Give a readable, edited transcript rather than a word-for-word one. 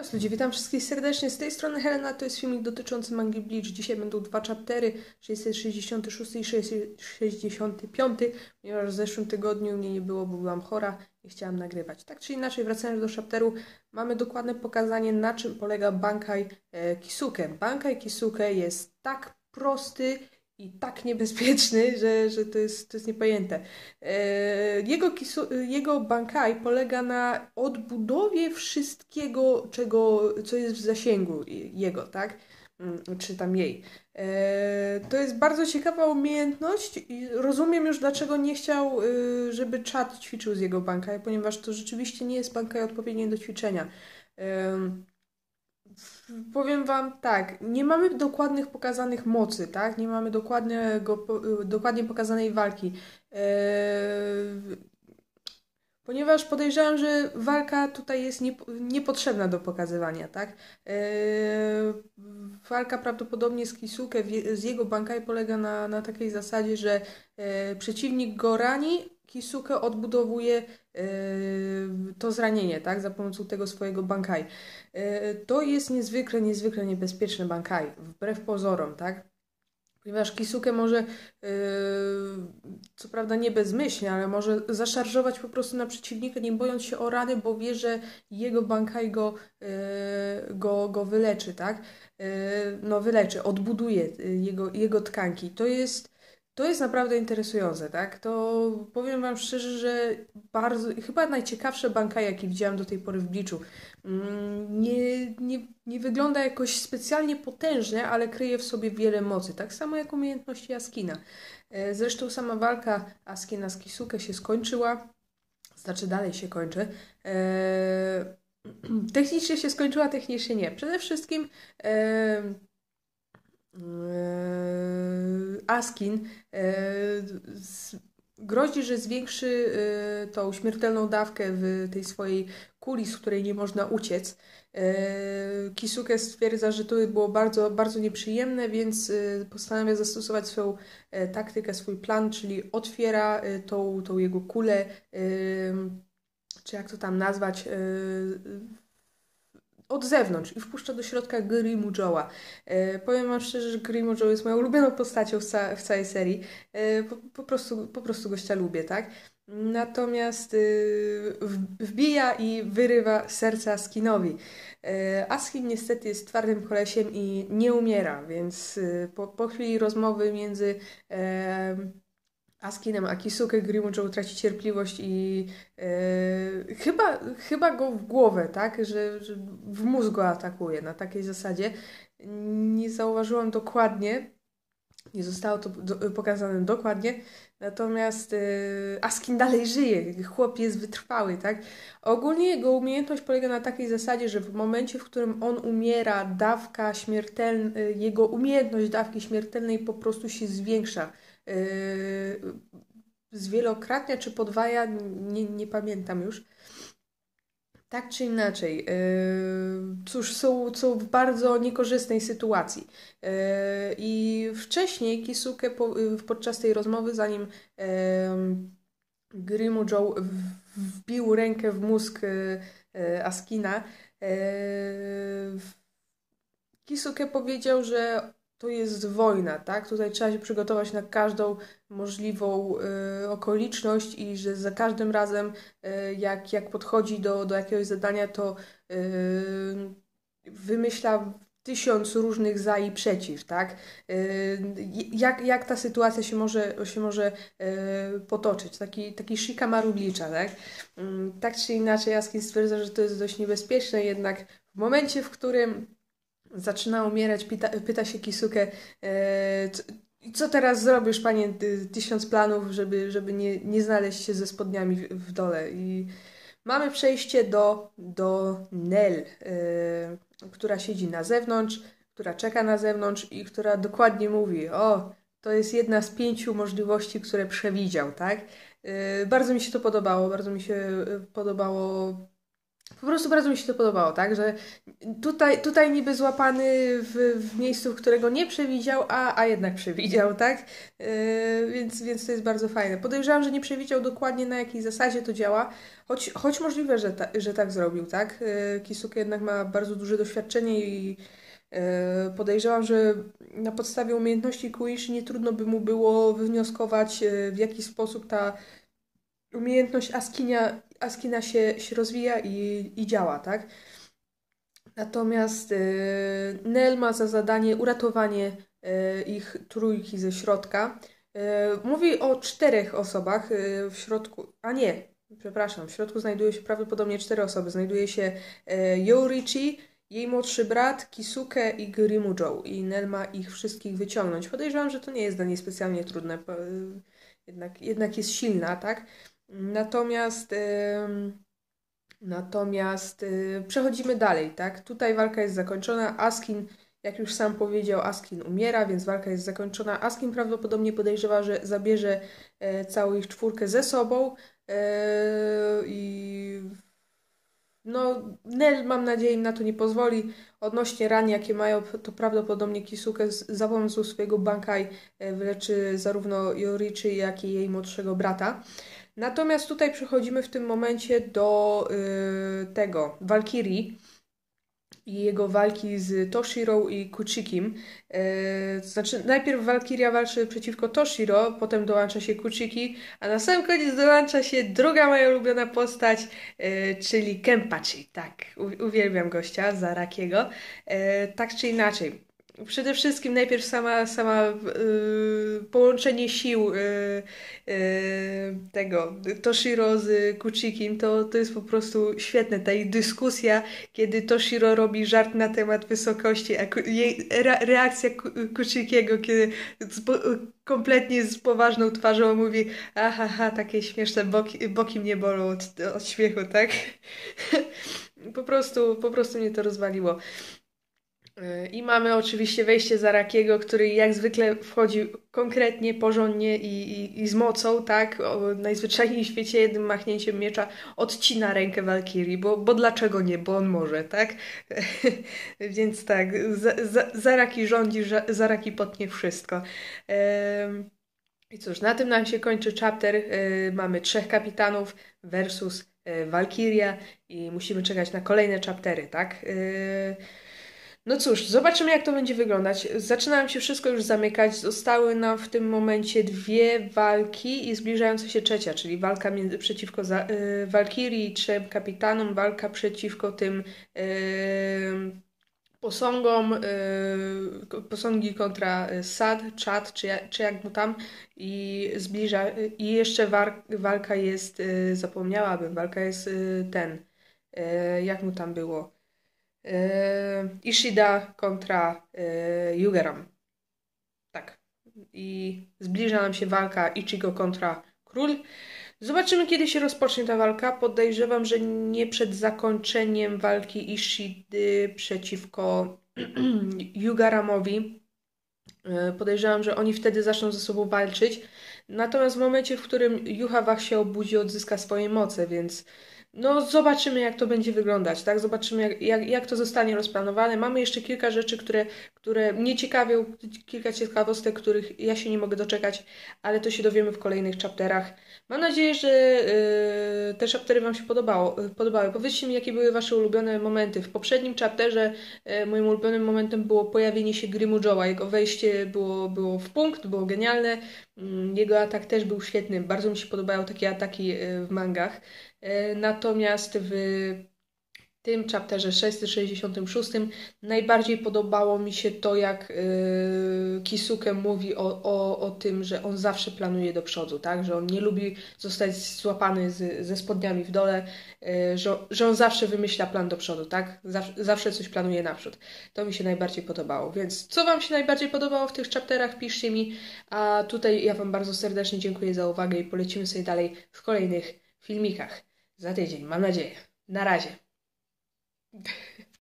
Cześć ludzie, witam wszystkich serdecznie. Z tej strony Helena, to jest filmik dotyczący mangi Bleach. Dzisiaj będą dwa chaptery, 666 i 665, ponieważ w zeszłym tygodniu mnie nie było, bo byłam chora i chciałam nagrywać. Tak czy inaczej, wracając do chapteru, mamy dokładne pokazanie, na czym polega Bankai Kisuke. Bankai Kisuke jest tak prosty i tak niebezpieczny, że to jest niepojęte. Jego Bankai polega na odbudowie wszystkiego, co jest w zasięgu jego, tak? Czy tam jej. To jest bardzo ciekawa umiejętność i rozumiem już, dlaczego nie chciał, żeby czat ćwiczył z jego Bankai, ponieważ to rzeczywiście nie jest Bankai odpowiedni do ćwiczenia. Powiem wam tak, nie mamy dokładnych pokazanych mocy, tak? Nie mamy dokładnie pokazanej walki. Ponieważ podejrzewam, że walka tutaj jest niepotrzebna do pokazywania, tak? Walka prawdopodobnie z Kisuke, z jego Bankai polega na takiej zasadzie, że przeciwnik go rani, Kisuke odbudowuje to zranienie, tak? Za pomocą tego swojego Bankai. To jest niezwykle niebezpieczne Bankai, wbrew pozorom, tak? Ponieważ Kisuke może, co prawda nie bezmyślnie, ale może zaszarżować po prostu na przeciwnika, nie bojąc się o rany, bo wie, że jego Bankai go wyleczy, tak? No wyleczy, odbuduje jego tkanki. To jest naprawdę interesujące, tak? To powiem wam szczerze, że chyba najciekawsze Bankai, jakie widziałam do tej pory w Bleachu. Nie wygląda jakoś specjalnie potężnie, ale kryje w sobie wiele mocy. Tak samo jak umiejętności Askina. Zresztą sama walka Askina z Kisuke się skończyła. Znaczy dalej się kończy. Technicznie się skończyła, technicznie nie. Przede wszystkim Askin grozi, że zwiększy tą śmiertelną dawkę w tej swojej kuli, z której nie można uciec. Kisuke stwierdza, że to było bardzo nieprzyjemne, więc postanawia zastosować swoją taktykę, swój plan, czyli otwiera tą jego kulę, czy jak to tam nazwać, od zewnątrz i wpuszcza do środka Grimmjowa. Powiem wam szczerze, że Grimmjow jest moją ulubioną postacią w całej serii. Po prostu gościa lubię, tak? Natomiast wbija i wyrywa serce Askinowi. Askin niestety jest twardym kolesiem i nie umiera, więc po chwili rozmowy między Askinem a Kisuke, Grimmjow traci cierpliwość i chyba go w głowę, tak? Że w mózg go atakuje na takiej zasadzie. Nie zauważyłam dokładnie, nie zostało to pokazane dokładnie, natomiast Askin dalej żyje, chłop jest wytrwały, tak? Ogólnie jego umiejętność polega na takiej zasadzie, że w momencie, w którym on umiera, jego umiejętność dawki śmiertelnej po prostu się zwiększa. Zwielokrotnia czy podwaja, nie pamiętam już. Tak czy inaczej, cóż, są w bardzo niekorzystnej sytuacji. I wcześniej Kisuke podczas tej rozmowy, zanim Grimmjow wbił rękę w mózg Askina, Kisuke powiedział, że to jest wojna, tak? Tutaj trzeba się przygotować na każdą możliwą okoliczność i że za każdym razem, jak podchodzi do jakiegoś zadania, to wymyśla 1000 różnych za i przeciw, tak? Jak ta sytuacja się może potoczyć? Taki Shikamaru Bleacha, tak? Tak czy inaczej, Askin stwierdza, że to jest dość niebezpieczne, jednak w momencie, w którym zaczyna umierać, pyta się Kisuke, co teraz zrobisz, panie, 1000 planów, żeby nie znaleźć się ze spodniami w dole. I mamy przejście do Nel, która siedzi na zewnątrz, która czeka na zewnątrz i która dokładnie mówi, to jest jedna z 5 możliwości, które przewidział, tak? Bardzo mi się to podobało, bardzo mi się podobało Po prostu bardzo mi się to podobało, tak, że tutaj niby złapany w miejscu, którego nie przewidział, a jednak przewidział, tak, więc to jest bardzo fajne. Podejrzewam, że nie przewidział dokładnie, na jakiej zasadzie to działa, choć możliwe, że tak zrobił, tak. Kisuke jednak ma bardzo duże doświadczenie i podejrzewam, że na podstawie umiejętności Kuishi nie trudno by mu było wywnioskować, w jaki sposób ta umiejętność Askina się rozwija i działa, tak? Natomiast Nel ma za zadanie uratowanie ich trójki ze środka. Mówi o 4 osobach w środku, a nie, przepraszam, w środku znajduje się prawdopodobnie 4 osoby. Znajduje się Yourichi, jej młodszy brat, Kisuke i Grimujo. I Nel ma ich wszystkich wyciągnąć. Podejrzewam, że to nie jest dla niej specjalnie trudne. Jednak jest silna, tak? Natomiast przechodzimy dalej, tak? Tutaj walka jest zakończona. Askin, jak już sam powiedział, Askin umiera, więc walka jest zakończona. Askin prawdopodobnie podejrzewa, że zabierze całą ich 4 ze sobą i no, Nel, mam nadzieję, im na to nie pozwoli. Odnośnie ran, jakie mają, to prawdopodobnie Kisuke za pomocą swojego Bankai wyleczy zarówno Yourichi, jak i jej młodszego brata. Natomiast tutaj przechodzimy w tym momencie do tego Valkyrii i jego walki z Toshiro i Kuchikim. To znaczy, najpierw Valkyria walczy przeciwko Toshiro, potem dołącza się Kuchiki, a na sam koniec dołącza się druga moja ulubiona postać, czyli Kenpachi. Tak, uwielbiam gościa, Zarakiego. Tak czy inaczej. Przede wszystkim najpierw sama połączenie sił tego Toshiro z Kuchikim, to jest po prostu świetne. Ta ich dyskusja, kiedy Toshiro robi żart na temat wysokości, a jej reakcja Kuchikiego, kiedy kompletnie z poważną twarzą mówi: aha, takie śmieszne boki mnie bolą od śmiechu, tak? Po prostu mnie to rozwaliło. I mamy oczywiście wejście Zarakiego, który jak zwykle wchodzi konkretnie, porządnie i z mocą, tak? Najzwyczajniej w świecie jednym machnięciem miecza odcina rękę Walkirii, bo dlaczego nie? Bo on może, tak? Więc tak, Zaraki rządzi, Zaraki potnie wszystko. I cóż, na tym nam się kończy chapter. Mamy 3 kapitanów versus Walkiria i musimy czekać na kolejne chaptery, tak? No cóż, zobaczymy, jak to będzie wyglądać. Zaczynałem się wszystko już zamykać. Zostały nam w tym momencie 2 walki i zbliżająca się trzecia, czyli walka przeciwko Walkirii i 3 kapitanom, walka przeciwko tym posągom, posągi kontra Sad, Chad, czy jak mu tam, i jeszcze walka jest, zapomniałabym, walka jest jak mu tam było? Ishida kontra Yugeram. Tak. I zbliża nam się walka Ichigo kontra Król. Zobaczymy, kiedy się rozpocznie ta walka. Podejrzewam, że nie przed zakończeniem walki Ishidy przeciwko Yugaramowi. Podejrzewam, że oni wtedy zaczną ze sobą walczyć. Natomiast w momencie, w którym Yuha się obudzi, odzyska swoje moce, więc no zobaczymy, jak to będzie wyglądać, tak? Zobaczymy, jak to zostanie rozplanowane. Mamy jeszcze kilka rzeczy, które mnie ciekawią, kilka ciekawostek, których ja się nie mogę doczekać, ale to się dowiemy w kolejnych chapterach. Mam nadzieję, że te chaptery Wam się podobały. Powiedzcie mi, jakie były Wasze ulubione momenty. W poprzednim chapterze moim ulubionym momentem było pojawienie się Grimujoa. Jego wejście było w punkt, było genialne. Jego atak też był świetny. Bardzo mi się podobają takie ataki w mangach. Natomiast w tym chapterze 666 najbardziej podobało mi się to, jak Kisuke mówi o tym, że on zawsze planuje do przodu, tak? Że on nie lubi zostać złapany ze spodniami w dole, że on zawsze wymyśla plan do przodu, tak? Zawsze coś planuje naprzód. To mi się najbardziej podobało. Więc co Wam się najbardziej podobało w tych chapterach? Piszcie mi. A tutaj ja Wam bardzo serdecznie dziękuję za uwagę i polecimy sobie dalej w kolejnych filmikach za tydzień, mam nadzieję. Na razie.